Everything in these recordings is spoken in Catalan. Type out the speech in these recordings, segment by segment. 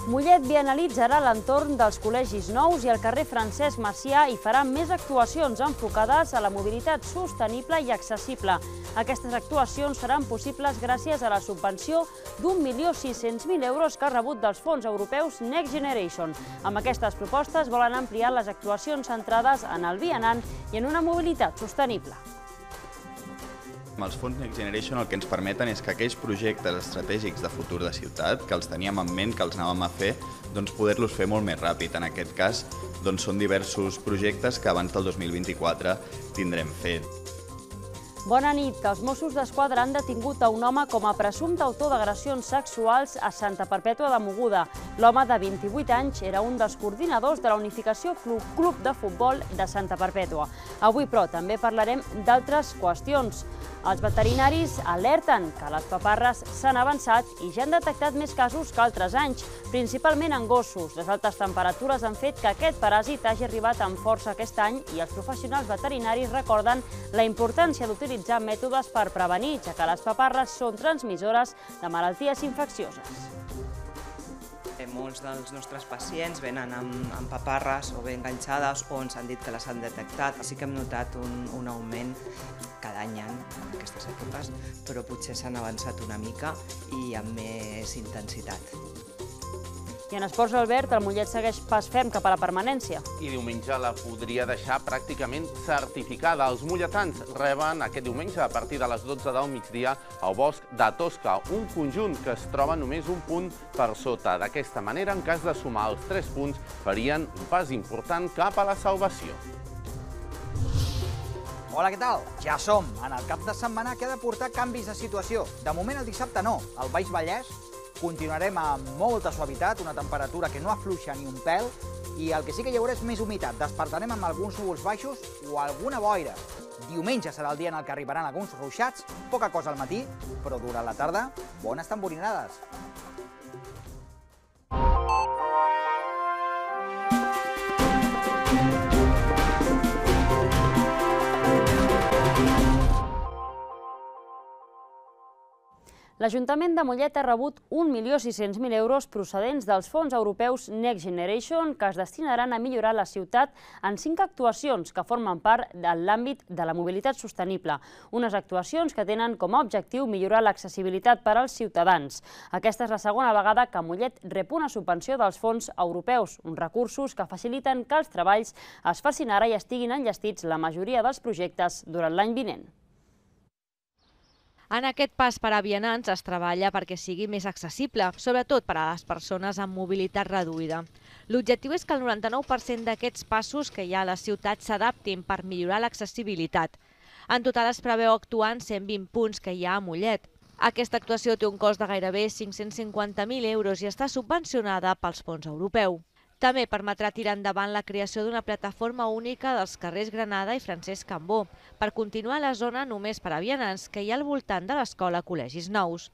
Mollet bienalitzarà l'entorn dels col·legis nous i el carrer Francesc Macià i farà més actuacions enfocades a la mobilitat sostenible i accessible. Aquestes actuacions seran possibles gràcies a la subvenció d'1.600.000 euros que ha rebut dels fons europeus Next Generation. Amb aquestes propostes volen ampliar les actuacions centrades en el vianant i en una mobilitat sostenible. Els fons Next Generation el que ens permeten és que aquells projectes estratègics de futur de ciutat, que els teníem en ment, que els anàvem a fer, poder-los fer molt més ràpid. En aquest cas, són diversos projectes que abans del 2024 tindrem fet. Bona nit. Els Mossos d'Esquadra han detingut a un home com a presumpte autor d'agressions sexuals a Santa Perpètua de Mogoda. L'home de 28 anys era un dels coordinadors de la Unificació Club de Futbol de Santa Perpètua. Avui, però, també parlarem d'altres qüestions. Els veterinaris alerten que les paparres s'han avançat i ja han detectat més casos que altres anys, principalment en gossos. Les altes temperatures han fet que aquest paràsit hagi arribat amb força aquest any i els professionals veterinaris recorden la importància d'utilitzar mètodes per prevenir, ja que les paparres són transmissores de malalties infeccioses. Molts dels nostres pacients venen amb paparres o bé enganxades o ens han dit que les han detectat. Sí que hem notat un augment cada any en aquestes èpoques, però potser s'han avançat una mica i amb més intensitat. I en esports, Albert, el Mollet segueix pas ferm cap a la permanència. I diumenge la podria deixar pràcticament certificada. Els molletans reben aquest diumenge a partir de les 12 del migdia al Bosc de Tosca, un conjunt que es troba només un punt per sota. D'aquesta manera, en cas de sumar els 3 punts, farien un pas important cap a la salvació. Hola, què tal? Ja som en el cap de setmana que ha de portar canvis de situació. De moment el dissabte no. Al Baix Vallès continuarem amb molta suavitat, una temperatura que no afluixa ni un pèl, i el que sí que hi haurà és més humitat. Despertarem amb alguns núvols baixos o alguna boira. Diumenge serà el dia en el que arribaran alguns ruixats, poca cosa al matí, però durant la tarda, bones tamborinades. L'Ajuntament de Mollet ha rebut 1.600.000 euros procedents dels fons europeus Next Generation que es destinaran a millorar la ciutat en 5 actuacions que formen part de l'àmbit de la mobilitat sostenible. Unes actuacions que tenen com a objectiu millorar l'accessibilitat per als ciutadans. Aquesta és la segona vegada que Mollet rep una subvenció dels fons europeus, uns recursos que faciliten que els treballs es facin ara i estiguin enllestits la majoria dels projectes durant l'any vinent. En aquest pas per a vianants es treballa perquè sigui més accessible, sobretot per a les persones amb mobilitat reduïda. L'objectiu és que el 99% d'aquests passos que hi ha a la ciutat s'adaptin per millorar l'accessibilitat. En total es preveu actuar en 120 punts que hi ha a Mollet. Aquesta actuació té un cost de gairebé 550.000 euros i està subvencionada pels fons europeus. També permetrà tirar endavant la creació d'una plataforma única dels carrers Granada i Francesc Cambó per continuar la zona només per a vianants que hi ha al voltant de l'escola Col·legis Nous.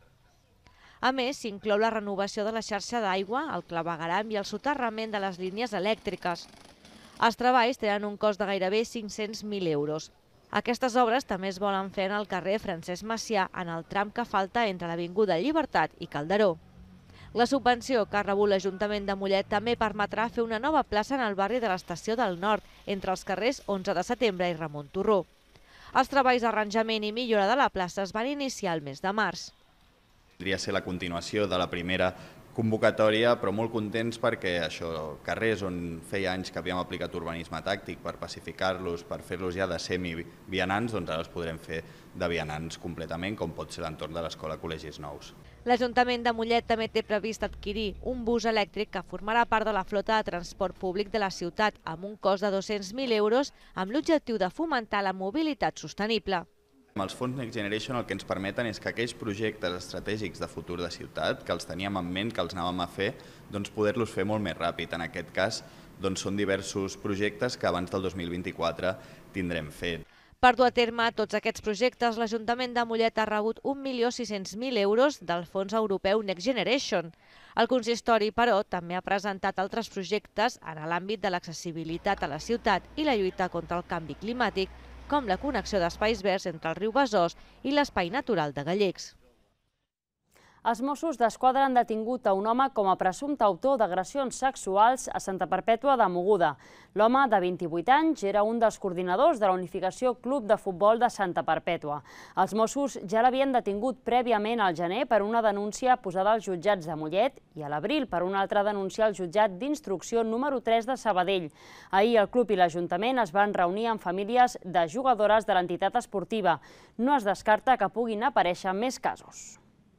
A més, s'inclou la renovació de la xarxa d'aigua, el clavegueram i el soterrament de les línies elèctriques. Els treballs tenen un cost de gairebé 500.000 euros. Aquestes obres també es volen fer en el carrer Francesc Macià, en el tram que falta entre l'Avinguda Llibertat i Calderó. La subvenció que ha rebut l'Ajuntament de Mollet també permetrà fer una nova plaça en el barri de l'Estació del Nord, entre els carrers 11 de setembre i Ramon Turró. Els treballs d'arranjament i millora de la plaça es van iniciar el mes de març. Podria ser la continuació de la primera convocatòria, però molt contents perquè carrers on feia anys que havíem aplicat urbanisme tàctic per pacificar-los, per fer-los ja de semi-vianants, doncs ara els podrem fer de vianants completament, com pot ser l'entorn de l'escola Col·legis Nous. L'Ajuntament de Mollet també té previst adquirir un bus elèctric que formarà part de la flota de transport públic de la ciutat amb un cost de 200.000 euros amb l'objectiu de fomentar la mobilitat sostenible. Els fons Next Generation el que ens permeten és que aquells projectes estratègics de futur de ciutat, que els teníem en ment, que els anàvem a fer, poder-los fer molt més ràpid. En aquest cas, són diversos projectes que abans del 2024 tindrem fet. Per dur a terme tots aquests projectes, l'Ajuntament de Mollet ha rebut 1.600.000 euros del fons europeu Next Generation. El consistori, però, també ha presentat altres projectes en l'àmbit de l'accessibilitat a la ciutat i la lluita contra el canvi climàtic, com la connexió d'espais verds entre el riu Besòs i l'espai natural de Gallecs. Els Mossos d'Esquadra han detingut a un home com a presumpte autor d'agressions sexuals a Santa Perpètua de Mogoda. L'home, de 28 anys, era un dels coordinadors de la Unificació Club de Futbol de Santa Perpètua. Els Mossos ja l'havien detingut prèviament al gener per una denúncia posada als jutjats de Mollet i a l'abril per una altra denúncia al jutjat d'instrucció número 3 de Sabadell. Ahir el club i l'Ajuntament es van reunir amb famílies de jugadores de l'entitat esportiva. No es descarta que puguin aparèixer més casos.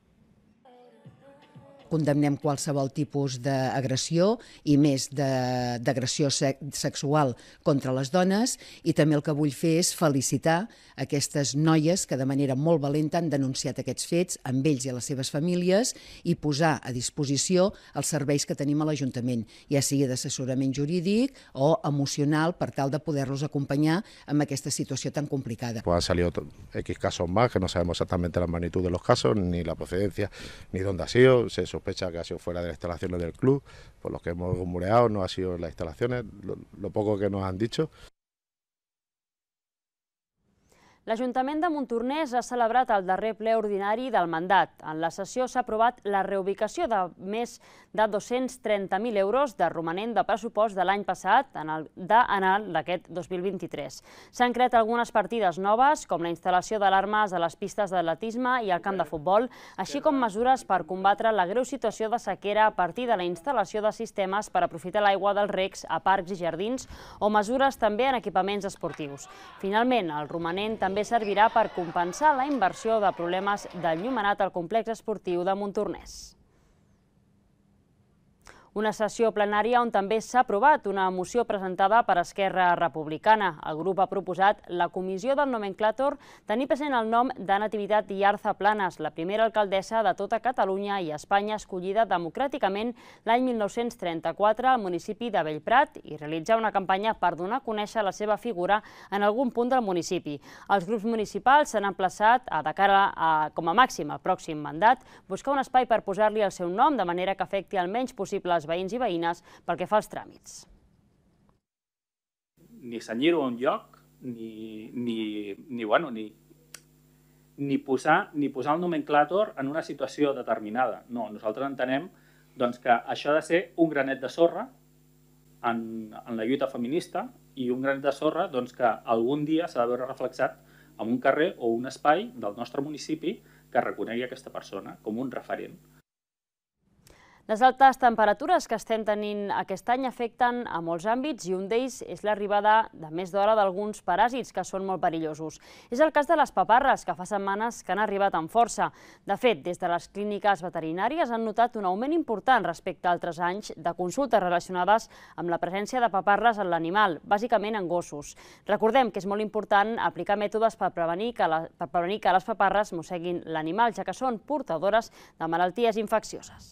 Condemnem qualsevol tipus d'agressió i més d'agressió sexual contra les dones, i també el que vull fer és felicitar aquestes noies que de manera molt valenta han denunciat aquests fets amb ells i a les seves famílies i posar a disposició els serveis que tenim a l'Ajuntament, ja sigui d'assessorament jurídic o emocional, per tal de poder-los acompanyar en aquesta situació tan complicada. Han salido X casos más, que no sabemos exactamente la magnitud de los casos, ni la procedencia, ni dónde ha sido. Se sospecha que ha sido fuera de las instalaciones del club, por lo que hemos rumoreado, no ha sido en las instalaciones, lo poco que nos han dicho. L'Ajuntament de Montornès ha celebrat el darrer ple ordinari del mandat. En la sessió s'ha aprovat la reubicació de més de 230.000 euros de romanent de pressupost de l'any passat en d'aquest 2023. S'han creat algunes partides noves, com la instal·lació d'alarmes a les pistes d'atletisme i al camp de futbol, així com mesures per combatre la greu situació de sequera a partir de la instal·lació de sistemes per aprofitar l'aigua dels recs a parcs i jardins o mesures també en equipaments esportius. Finalment, el romanent també servirà per compensar la inversió de problemes d'enllumenat al complex esportiu de Montornès. Una sessió plenària on també s'ha aprovat una moció presentada per Esquerra Republicana. El grup ha proposat la comissió del nomenclàtor tenir present el nom de Nativitat Yarza Planas, la primera alcaldessa de tota Catalunya i Espanya escollida democràticament l'any 1934 al municipi de Bellprat i realitzar una campanya per donar a conèixer la seva figura en algun punt del municipi. Els grups municipals s'han emplaçat de cara com a màxim al pròxim mandat buscar un espai per posar-li el seu nom de manera que afecti el menys possible els veïns i veïnes pel que fa als tràmits. Ni senyir-ho a un lloc, ni posar el nomenclàtor en una situació determinada. No, nosaltres entenem que això ha de ser un granet de sorra en la lluita feminista i un granet de sorra que algun dia s'ha de veure reflexat en un carrer o un espai del nostre municipi que reconegui aquesta persona com un referent. Les altes temperatures que estem tenint aquest any afecten a molts àmbits i un d'ells és l'arribada de més d'hora d'alguns paràsits que són molt perillosos. És el cas de les paparres, que fa setmanes que han arribat amb força. De fet, des de les clíniques veterinàries han notat un augment important respecte a altres anys de consultes relacionades amb la presència de paparres en l'animal, bàsicament en gossos. Recordem que és molt important aplicar mètodes per prevenir que les paparres mosseguin l'animal, ja que són portadores de malalties infeccioses.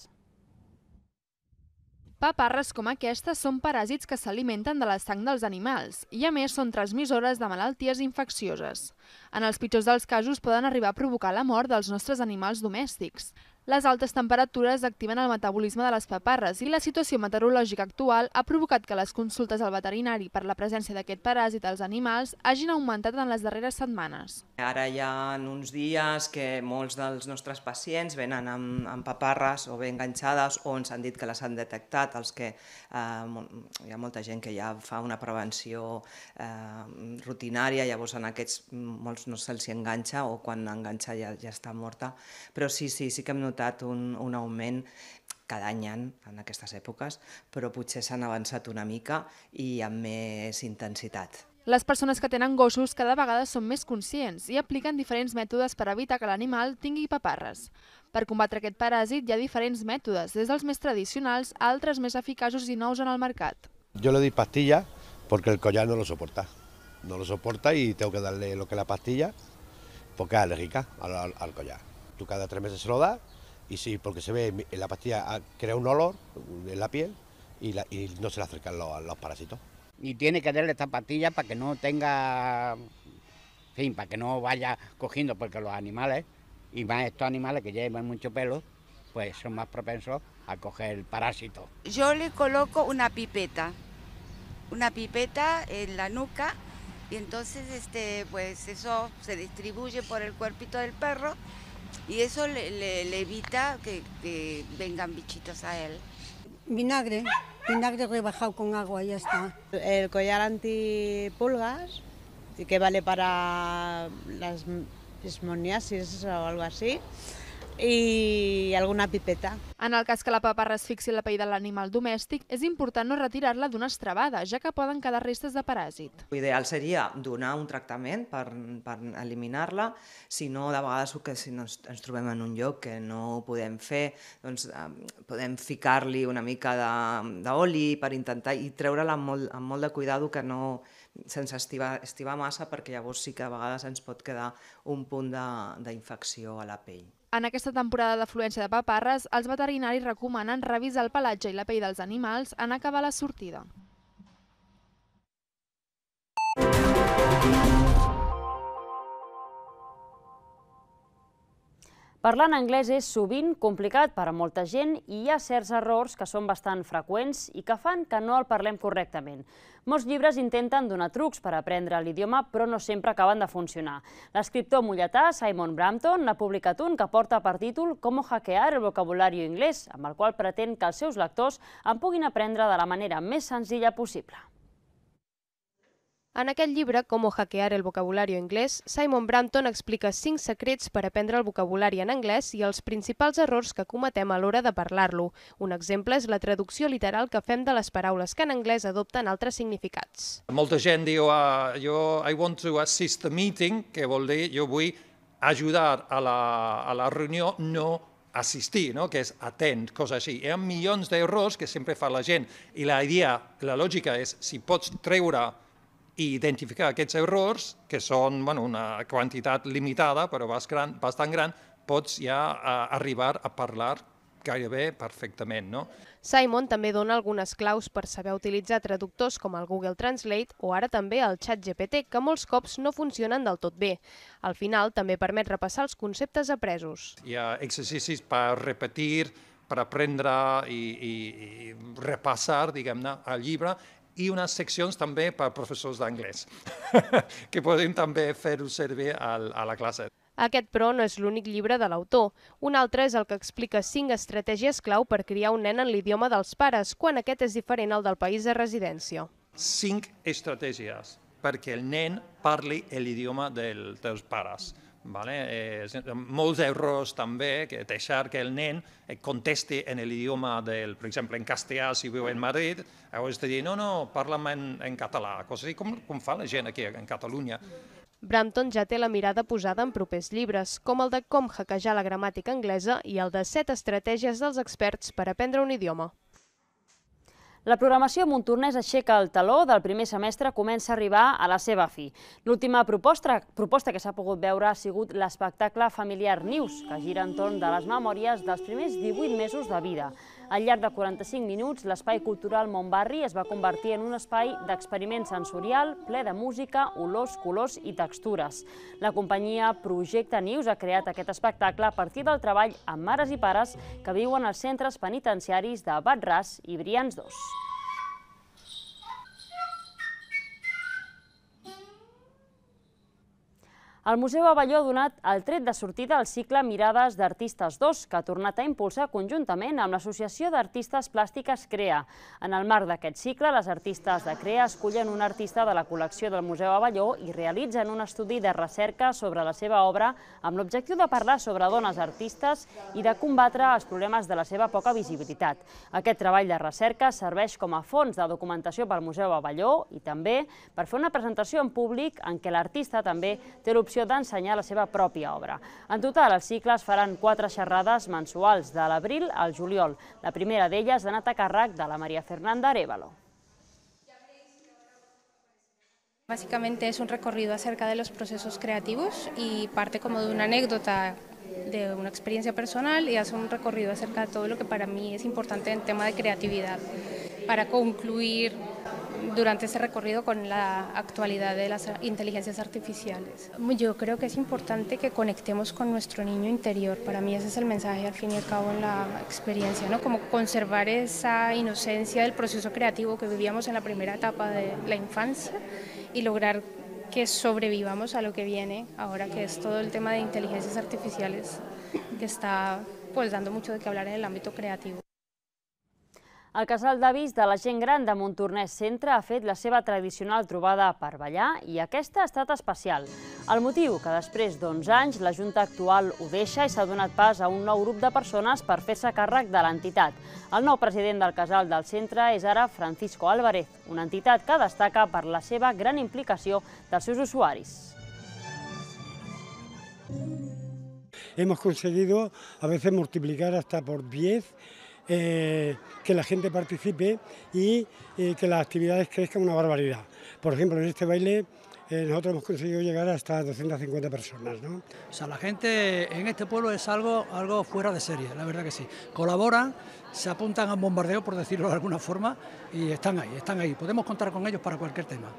Paparres com aquestes són paràsits que s'alimenten de la sang dels animals i, a més, són transmissores de malalties infeccioses. En els pitjors dels casos poden arribar a provocar la mort dels nostres animals domèstics. Les altes temperatures activen el metabolisme de les paparres i la situació meteorològica actual ha provocat que les consultes al veterinari per la presència d'aquest paràsit als animals hagin augmentat en les darreres setmanes. Ara hi ha uns dies que molts dels nostres pacients venen amb paparres o bé enganxades o ens han dit que les han detectat, hi ha molta gent que ja fa una prevenció rutinària, llavors en aquests molts no se'ls enganxa o quan enganxa ja està morta, però sí que hem notat un augment cada any en aquestes èpoques, però potser s'han avançat una mica i amb més intensitat. Les persones que tenen gossos cada vegada són més conscients i apliquen diferents mètodes per evitar que l'animal tingui paparres. Per combatre aquest paràsit hi ha diferents mètodes, des dels més tradicionals a altres més eficaços i nous en el mercat. Yo le doy pastilla porque el collar no lo soporta. No lo soporta y tengo que darle lo que es la pastilla porque es alérgica al collar. Tú cada 3 meses se lo das. Y sí, porque se ve, la pastilla crea un olor en la piel y no se le acercan los parásitos. Y tiene que darle esta pastilla para que no tenga, para que no vaya cogiendo, porque los animales, y más estos animales que llevan mucho pelo, pues son más propensos a coger el parásito. Yo le coloco una pipeta en la nuca y entonces pues eso se distribuye por el cuerpito del perro y eso le evita que vengan bichitos a él. Vinagre rebajado con agua, ya está. El collar antipulgas, que vale para las pneumoniasis o algo así, i alguna pipeta. En el cas que la paparra asfixi la pell de l'animal domèstic, és important no retirar-la d'una estrebada, ja que poden quedar restes de paràsit. L'ideal seria donar un tractament per eliminar-la, si no, de vegades si ens trobem en un lloc que no ho podem fer, doncs podem ficar-li una mica d'oli per intentar i treure-la amb molt de cuidado, que no sense estivar massa, perquè llavors sí que a vegades ens pot quedar un punt d'infecció a la pell. En aquesta temporada d'afluència de paparres, els veterinaris recomanen revisar el pelatge i la pell dels animals en acabar la sortida. Parlar en anglès és sovint complicat per a molta gent i hi ha certs errors que són bastant freqüents i que fan que no el parlem correctament. Molts llibres intenten donar trucs per aprendre l'idioma, però no sempre acaben de funcionar. L'escriptor mulletà Simon Brampton n'ha publicat un que porta per títol «Cómo hackear el vocabulario inglés», amb el qual pretén que els seus lectors en puguin aprendre de la manera més senzilla possible. En aquest llibre, Cómo hackear el vocabulario inglés, Simon Brampton explica 5 secrets per aprendre el vocabulari en anglès i els principals errors que cometem a l'hora de parlar-lo. Un exemple és la traducció literal que fem de les paraules que en anglès adopten altres significats. Molta gent diu, I want to assist the meeting, que vol dir jo vull ajudar a la reunió, no assistir, que és atent, coses així. Hi ha milions d'errors que sempre fa la gent i la idea, la lògica és si pots treure i identificar aquests errors, que són una quantitat limitada, però bastant gran, pots ja arribar a parlar gairebé perfectament. Simon també dona algunes claus per saber utilitzar traductors com el Google Translate o ara també el ChatGPT, que molts cops no funcionen del tot bé. Al final també permet repassar els conceptes apresos. Hi ha exercicis per repetir, per aprendre i repassar, diguem-ne, el llibre, i unes seccions també per professors d'anglès, que podem també fer-ho servir a la classe. Aquest, però, no és l'únic llibre de l'autor. Un altre és el que explica 5 estratègies clau per criar un nen en l'idioma dels pares, quan aquest és diferent al del país de residència. 5 estratègies perquè el nen parli l'idioma dels pares. Molts errors també, deixar que el nen contesti en l'idioma, per exemple, en castellà, si viu en Madrid, llavors de dir, no, parla'm en català, coses així com fa la gent aquí en Catalunya. Brampton ja té la mirada posada en propers llibres, com el de Com hackejar la gramàtica anglesa i el de 7 estratègies dels experts per aprendre un idioma. La programació Montornès aixeca el teló del primer semestre comença a arribar a la seva fi. L'última proposta que s'ha pogut veure ha sigut l'espectacle familiar Nius, que gira entorn de les memòries dels primers 18 mesos de vida. Al llarg de 45 minuts, l'espai cultural Montbarri es va convertir en un espai d'experiment sensorial ple de música, olors, colors i textures. La companyia Projecte Nius ha creat aquest espectacle a partir del treball amb mares i pares que viuen als centres penitenciaris de Bat-ras i Brians 2. El Museu Abelló ha donat el tret de sortida al cicle Mirades d'Artistes 2, que ha tornat a impulsar conjuntament amb l'Associació d'Artistes Plàstiques CREA. En el marc d'aquest cicle, les artistes de CREA escullen un artista de la col·lecció del Museu Abelló i realitzen un estudi de recerca sobre la seva obra amb l'objectiu de parlar sobre dones artistes i de combatre els problemes de la seva poca visibilitat. Aquest treball de recerca serveix com a fons de documentació pel Museu Abelló i també per fer una presentació en públic en què l'artista també té l'opció d'ensenyar la seva pròpia obra. En total, els cicles faran 4 xerrades mensuals de l'abril al juliol. La primera d'elles ha anat a càrrec de la María Fernanda Arévalo. Básicamente es un recorrido acerca de los procesos creativos y parte como de una anécdota de una experiencia personal y hace un recorrido acerca de todo lo que para mí es importante en tema de creatividad para concluir durante ese recorrido con la actualidad de las inteligencias artificiales. Yo creo que es importante que conectemos con nuestro niño interior. Para mí ese es el mensaje al fin y al cabo en la experiencia, ¿no? Como conservar esa inocencia del proceso creativo que vivíamos en la primera etapa de la infancia y lograr que sobrevivamos a lo que viene ahora, que es todo el tema de inteligencias artificiales. que está pues dando mucho de qué hablar en el ámbito creativo. El casal d'avis de la gent gran de Montornès Centre ha fet la seva tradicional trobada per ballar i aquesta ha estat especial. El motiu que després d'11 anys la Junta actual ho deixa i s'ha donat pas a un nou grup de persones per fer-se càrrec de l'entitat. El nou president del casal del centre és ara Francisco Álvarez, una entitat que destaca per la seva gran implicació dels seus usuaris. Hemos conseguido a veces multiplicar hasta por 10 que la gente participe y que las actividades crezcan una barbaridad. Por ejemplo, en este baile nosotros hemos conseguido llegar hasta 250 personas, ¿no? O sea, la gente en este pueblo es algo fuera de serie, la verdad que sí. Colaboran, se apuntan a un bombardeo, por decirlo de alguna forma, y están ahí. Podemos contar con ellos para cualquier tema.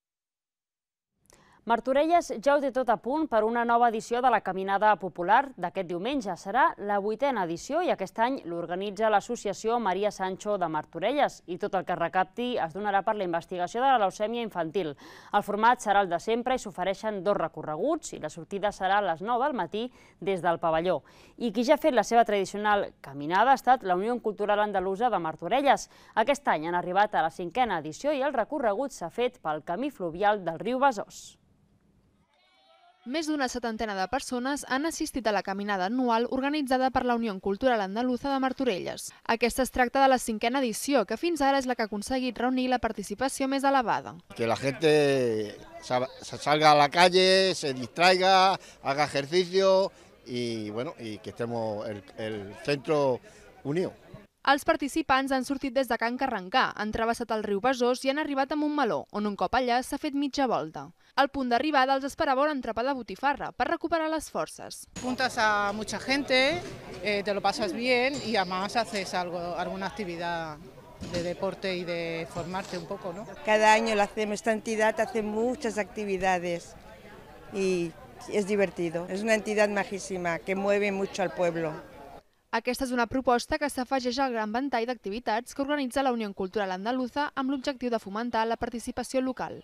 Martorelles ja ho té tot a punt per una nova edició de la Caminada Popular d'aquest diumenge. Serà la 8a edició i aquest any l'organitza l'associació Maria Sancho de Martorelles i tot el que es recapti es donarà per la investigació de la leucèmia infantil. El format serà el de sempre i s'ofereixen 2 recorreguts i la sortida serà a les 9 del matí des del pavelló. I qui ja ha fet la seva tradicional caminada ha estat la Unió Cultural Andalusa de Martorelles. Aquest any han arribat a la 5a edició i el recorregut s'ha fet pel camí fluvial del riu Besòs. Més d'una 70ena de persones han assistit a la caminada anual organitzada per la Unió Cultural Andaluza de Martorelles. Aquesta es tracta de la 5a edició, que fins ara és la que ha aconseguit reunir la participació més elevada. Que la gente salga a la calle, se distraiga, haga ejercicio y que estemos el centro unido. Els participants han sortit des de Can Carrencà, han travessat el riu Besòs i han arribat a Montmeló, on un cop allà s'ha fet mitja volta. Al punt d'arribada els esperava un entrepà de botifarra per recuperar les forces. Juntas a mucha gente, te lo pasas bien y además haces alguna actividad de deporte y de formarte un poco, ¿no? Cada año esta entidad hace muchas actividades y es divertido. Es una entidad majísima que mueve mucho al pueblo. Aquesta és una proposta que s'afegeix al gran ventall d'activitats que organitza la Unió Cultural Andaluza amb l'objectiu de fomentar la participació local.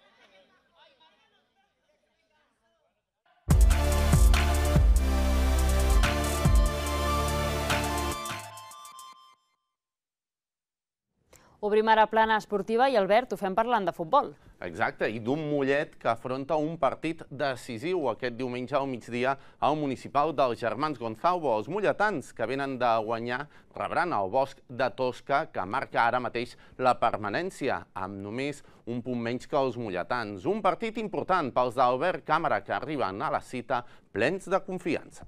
Obrim ara plana esportiva i, Albert, ho fem parlant de futbol. Exacte, i d'un Mollet que afronta un partit decisiu aquest diumenge al migdia al municipal dels Germans Gonzalvo. Els molletans que venen de guanyar rebran el Bosc de Tosca, que marca ara mateix la permanència, amb només un punt menys que els molletans. Un partit important pels d'Albert Càmera, que arriben a la cita plens de confiança.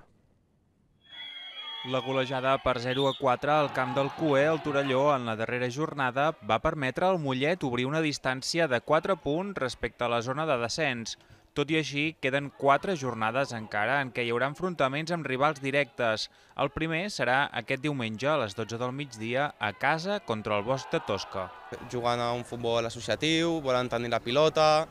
La golejada per 0-4 al camp del CUE al Torelló en la darrera jornada va permetre al Mollet obrir una distància de 4 punts respecte a la zona de descens. Tot i així, queden 4 jornades encara en què hi haurà enfrontaments amb rivals directes. El primer serà aquest diumenge a les 12 del migdia a casa contra el Bosc de Tosca. Jugant a un futbol associatiu, volen tenir la pilota,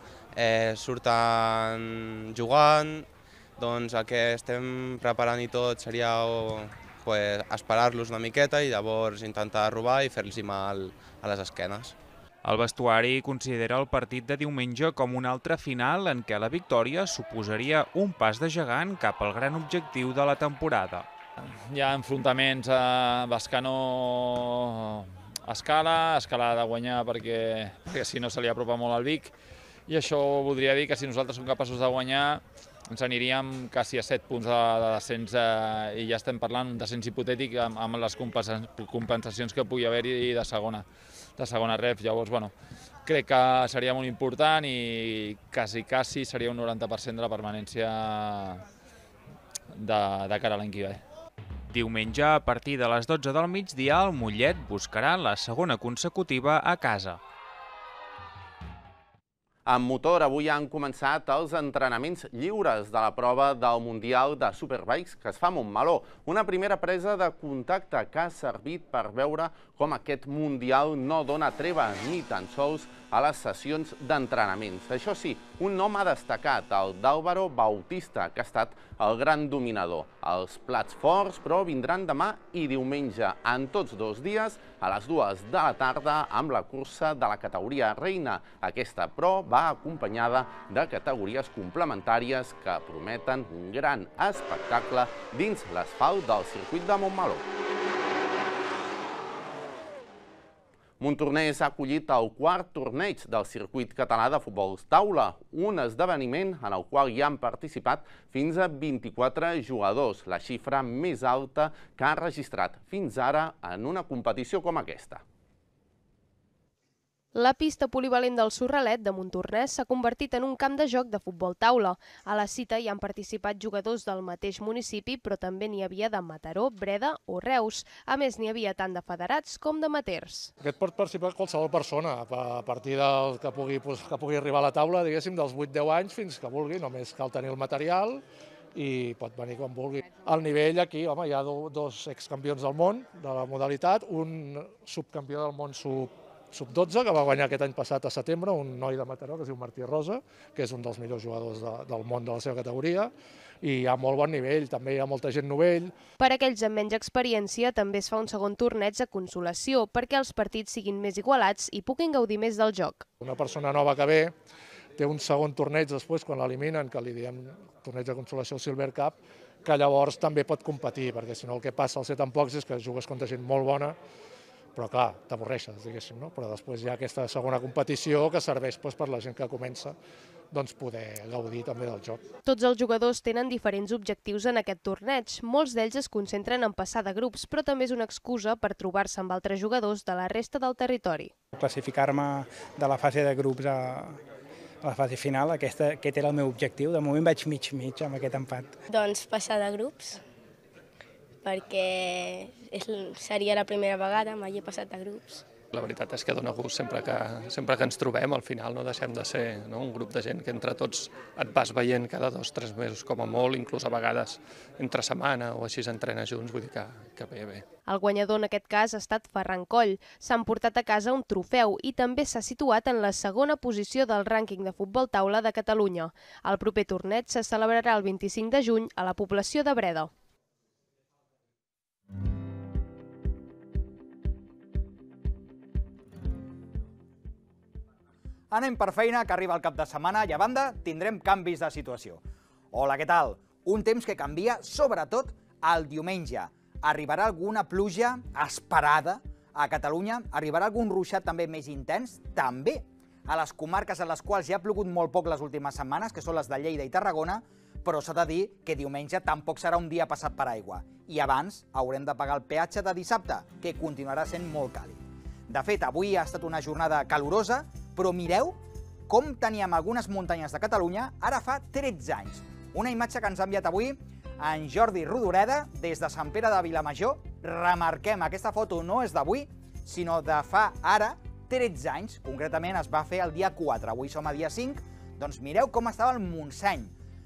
surten jugant. Doncs el que estem preparant i tot seria esperar-los una miqueta i llavors intentar robar i fer-los mal a les esquenes. El vestuari considera el partit de diumenge com una altra final en què la victòria suposaria un pas de gegant cap al gran objectiu de la temporada. Hi ha enfrontaments a Bescanó Escala ha de guanyar perquè si no se li apropa molt al Vic, i això voldria dir que si nosaltres som capaços de guanyar ens aniríem quasi a 7 punts de descens i ja estem parlant d'un descens hipotètic amb les compensacions que pugui haver-hi de segona ref. Llavors, crec que seria molt important i quasi seria un 90% de la permanència de cara a l'any que ve. Diumenge, a partir de les 12 del migdia, el Mollet buscarà la segona consecutiva a casa. Amb motor, avui han començat els entrenaments lliures de la prova del Mundial de Superbikes que es fa a Montmeló. Una primera presa de contacte que ha servit per veure com aquest Mundial no dona treva ni tan sols a les sessions d'entrenaments. Això sí, un nom ha destacat, el d'Álvaro Bautista, que ha estat el gran dominador. Els plats forts, però, vindran demà i diumenge, en tots dos dies, a les 2 de la tarda, amb la cursa de la categoria reina. Aquesta, però, va acompanyada de categories complementàries que prometen un gran espectacle dins l'asfalt del circuit de Montmeló. Montornès ha acollit el quart torneig del circuit català de futbol taula, un esdeveniment en el qual hi han participat fins a 24 jugadors, la xifra més alta que ha registrat fins ara en una competició com aquesta. La pista polivalent del Sorralet de Montornès s'ha convertit en un camp de joc de futbol taula. A la cita hi han participat jugadors del mateix municipi, però també n'hi havia de Mataró, Breda o Reus. A més, n'hi havia tant de federats com d'amateurs. Aquest pot participar qualsevol persona, a partir del que pugui arribar a la taula, diguéssim, dels 8-10 anys fins que vulgui, només cal tenir el material i pot venir quan vulgui. Al nivell aquí, home, hi ha dos excampions del món de la modalitat, un subcampió del món sub-12, que va guanyar aquest any passat a setembre, un noi de Mataró que es diu Martí Rosa, que és un dels millors jugadors del món de la seva categoria, i hi ha molt bon nivell, també hi ha molta gent novell. Per aquells amb menys experiència també es fa un segon torneig de consolació perquè els partits siguin més igualats i puguin gaudir més del joc. Una persona nova que ve té un segon torneig després, quan l'eliminen, que li diem torneig de consolació Silver Cup, que llavors també pot competir, perquè si no el que passa al ser tan pocs és que jugues contra gent molt bona, però clar, t'avorreixes, diguéssim, no? Però després hi ha aquesta segona competició que serveix per la gent que comença poder gaudir també del joc. Tots els jugadors tenen diferents objectius en aquest torneig. Molts d'ells es concentren en passar de grups, però també és una excusa per trobar-se amb altres jugadors de la resta del territori. Classificar-me de la fase de grups a la fase final, aquest era el meu objectiu. De moment vaig mig amb aquest empat. Doncs passar de grups, perquè seria la primera vegada, mai he passat de grups. La veritat és que dona gust sempre que ens trobem, al final no deixem de ser un grup de gent que entre tots et vas veient cada 2 o 3 mesos com a molt, inclús a vegades entre setmana o així s'entrena junts, vull dir que bé. El guanyador en aquest cas ha estat Ferran Coll. S'han portat a casa un trofeu i també s'ha situat en la segona posició del rànquing de futbol taula de Catalunya. El proper torneig se celebrarà el 25 de juny a la població de Breda. Anem per feina, que arriba el cap de setmana i a banda tindrem canvis de situació. Hola, què tal? Un temps que canvia sobretot el diumenge. Arribarà alguna pluja esperada a Catalunya, arribarà algun ruixat també més intens, també a les comarques en les quals ja ha plogut molt poc les últimes setmanes, que són les de Lleida i Tarragona, però s'ha de dir que diumenge tampoc serà un dia passat per aigua. I abans haurem de pagar el peatge de dissabte, que continuarà sent molt càlid. De fet, avui ha estat una jornada calorosa, però mireu com teníem algunes muntanyes de Catalunya ara fa 13 anys. Una imatge que ens ha enviat avui en Jordi Rodoreda des de Sant Pere de Vilamajor. Remarquem, aquesta foto no és d'avui, sinó de fa ara 13 anys. Concretament es va fer el dia 4, avui som a dia 5. Doncs mireu com estava el Montseny.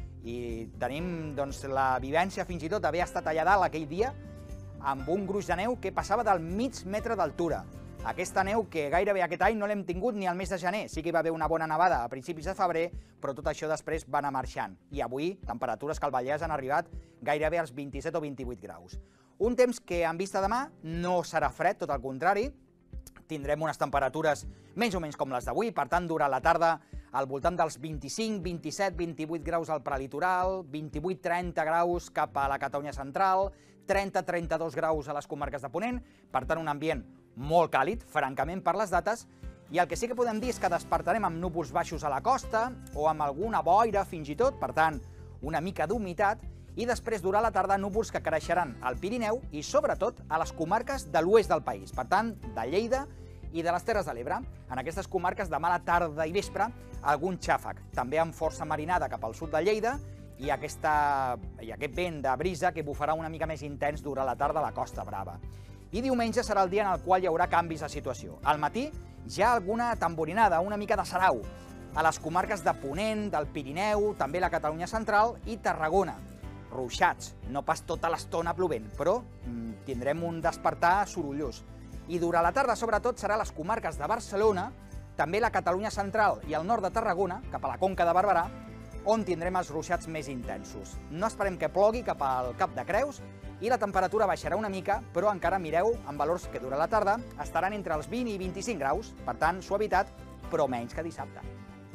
I tenim la vivència fins i tot d'haver estat allà dalt aquell dia amb un gruix de neu que passava del mig metre d'altura. Aquesta neu que gairebé aquest any no l'hem tingut ni al mes de gener. Sí que hi va haver una bona nevada a principis de febrer, però tot això després va anar marxant. I avui, temperatures que al Vallès han arribat gairebé als 27 o 28 graus. Un temps que, en vista demà, no serà fred, tot el contrari. Tindrem unes temperatures menys o menys com les d'avui, per tant, durant la tarda, al voltant dels 25, 27, 28 graus al prelitoral, 28, 30 graus cap a la Catalunya central, 30, 32 graus a les comarques de Ponent, per tant, un ambient molt càlid, francament, per les dates, i el que sí que podem dir és que despertarem amb núvols baixos a la costa o amb alguna boira fins i tot, per tant, una mica d'humitat, i després durant la tarda núvols que creixeran al Pirineu i sobretot a les comarques de l'oest del país, per tant, de Lleida i de les Terres de l'Ebre. En aquestes comarques demà a la tarda i vespre algun xàfec, també amb força marinada cap al sud de Lleida i aquest vent de brisa que bufarà una mica més intens durant la tarda a la Costa Brava. I diumenge serà el dia en el qual hi haurà canvis de situació. Al matí ja alguna tamborinada, una mica de sarau, a les comarques de Ponent, del Pirineu, també la Catalunya central i Tarragona. Ruixats, no pas tota l'estona plovent, però tindrem un despertar sorollós. I durant la tarda, sobretot, serà a les comarques de Barcelona, també la Catalunya central i el nord de Tarragona, cap a la Conca de Barberà, on tindrem els ruixats més intensos. No esperem que plogui cap al Cap de Creus i la temperatura baixarà una mica, però encara mireu, amb valors que dura la tarda, estaran entre els 20 i 25 graus, per tant, suavitat, però menys que dissabte.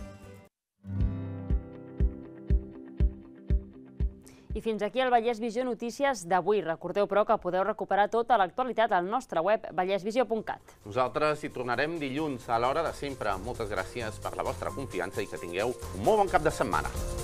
I fins aquí el Vallès Visió Notícies d'avui. Recordeu, però, que podeu recuperar tota l'actualitat al nostre web vallesvisió.cat. Nosaltres hi tornarem dilluns a l'hora de sempre. Moltes gràcies per la vostra confiança i que tingueu un molt bon cap de setmana.